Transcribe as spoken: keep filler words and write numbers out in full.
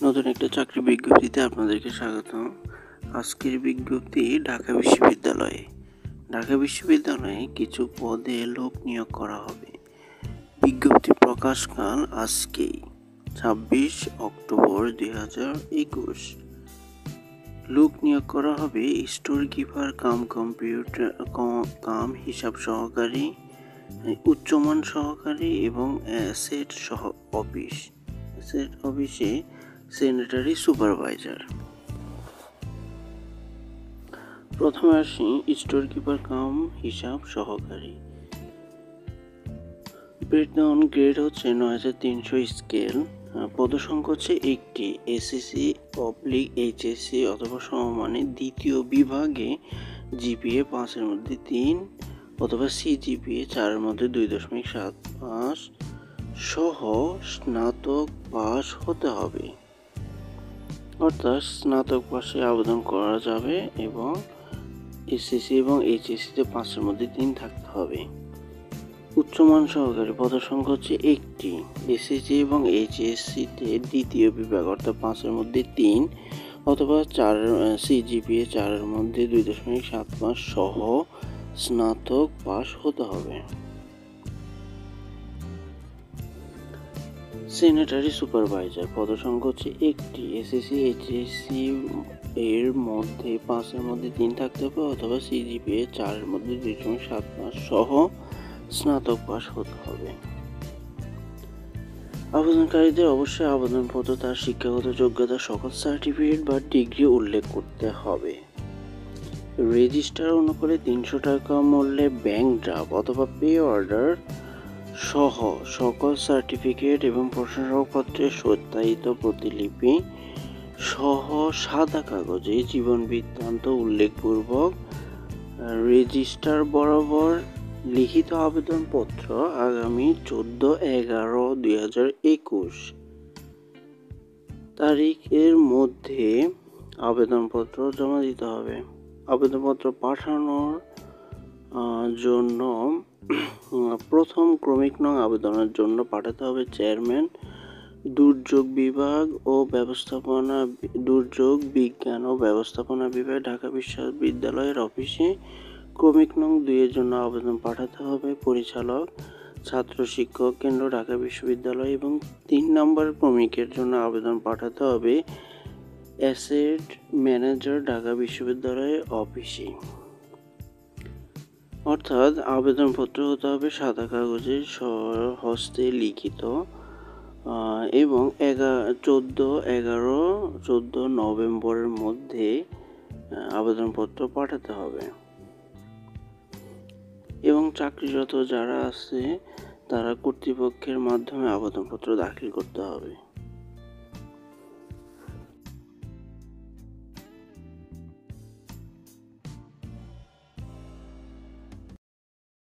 নতুন একটা চাকরি বিজ্ঞপ্তিতে আপনাদেরকে স্বাগতম। আজকের বিজ্ঞপ্তি ঢাকা বিশ্ববিদ্যালয়ে ঢাকা বিশ্ববিদ্যালয়ে কিছু পদে লোক নিয়োগ করা হবে। বিজ্ঞপ্তি প্রকাশকাল আজকেই ছাব্বিশ অক্টোবর দুই হাজার একুশ। লোক নিয়োগ করা হবে store keeper cum computer cum হিসাব সহকারী, উচ্চমান সহকারী এবং অ্যাসেট সহ অফিস অ্যাসেট অফিসে সেনেটারি সুপারভাইজার। প্রথমে আসি স্টোর কিপার কাম হিসাব সহকারী। বেতন গ্রেড হচ্ছে নয় হাজার তিনশো স্কেল। পদসংখ্যা হচ্ছে একটি। এসএসসি অবলিক এইচএসসি অথবা সমমানের দ্বিতীয় বিভাগে জিপিএ পাঁচের মধ্যে তিন অথবা সিজিপিএ চারের মধ্যে দুই দশমিক সাত পাঁচ সহ স্নাতক পাস হতে হবে। অর্থাৎ স্নাতক পাশে আবেদন করা যাবে এবং এসএসসি এবং এইচএসসিতে পাঁচের মধ্যে তিন থাকতে হবে। উচ্চমান সহকারী পদসংখ্যা হচ্ছে একটি। এসএসসি এবং এইচএসসিতে দ্বিতীয় বিভাগ অর্থাৎ পাঁচের মধ্যে তিন অথবা চার সিজিপিএ চারের মধ্যে দুই দশমিক সাত পাঁচ সহ স্নাতক পাস হতে হবে। সেনেটারি সুপারভাইজার পদসংখ্যা হচ্ছে একটি। এসএসসি এইচএসসি এর মধ্যে পাঁচের মধ্যে তিন থাকতে হবে অথবা সিজিপিএ চারের মধ্যে দুই দশমিক সাত পাঁচ সহ স্নাতক পাস হতে হবে। আবেদনকারীদের অবশ্যই আবেদনপত্র তার শিক্ষাগত যোগ্যতা সকল সার্টিফিকেট বা ডিগ্রি উল্লেখ করতে হবে। রেজিস্টার অনুকূলে তিনশো টাকা মূল্যে ব্যাংক ড্রাফট অথবা পে অর্ডার সহ সকল সার্টিফিকেট এবং প্রশংসাপত্রের সত্যায়িত প্রতিলিপি সহ সাদা কাগজে জীবন বৃত্তান্ত উল্লেখপূর্বক রেজিস্টার বরাবর লিখিত আবেদনপত্র আগামী চোদ্দ এগারো দুই হাজার একুশ তারিখের মধ্যে আবেদনপত্র জমা দিতে হবে। আবেদনপত্র পাঠানোর জন্য প্রথম ক্রমিক নং আবেদনের জন্য পাঠাতে হবে চেয়ারম্যান, দুর্যোগ বিভাগ ও ব্যবস্থাপনা দুর্যোগ বিজ্ঞান ও ব্যবস্থাপনা বিভাগ, ঢাকা বিশ্ববিদ্যালয়ের অফিসে। ক্রমিক নং দুইয়ের জন্য আবেদন পাঠাতে হবে পরিচালক, ছাত্র শিক্ষক কেন্দ্র, ঢাকা বিশ্ববিদ্যালয় এবং তিন নম্বর ক্রমিকের জন্য আবেদন পাঠাতে হবে অ্যাসেট ম্যানেজার, ঢাকা বিশ্ববিদ্যালয়ের অফিসে। অর্থাৎ আবেদনপত্র হতে হবে সাদা কাগজে হস্তে লিখিত এবং এগারো চোদ্দ এগারো চোদ্দ নভেম্বরের মধ্যে আবেদনপত্র পাঠাতে হবে এবং চাকরিরত যারা আছে তারা কর্তৃপক্ষের মাধ্যমে আবেদনপত্র দাখিল করতে হবে।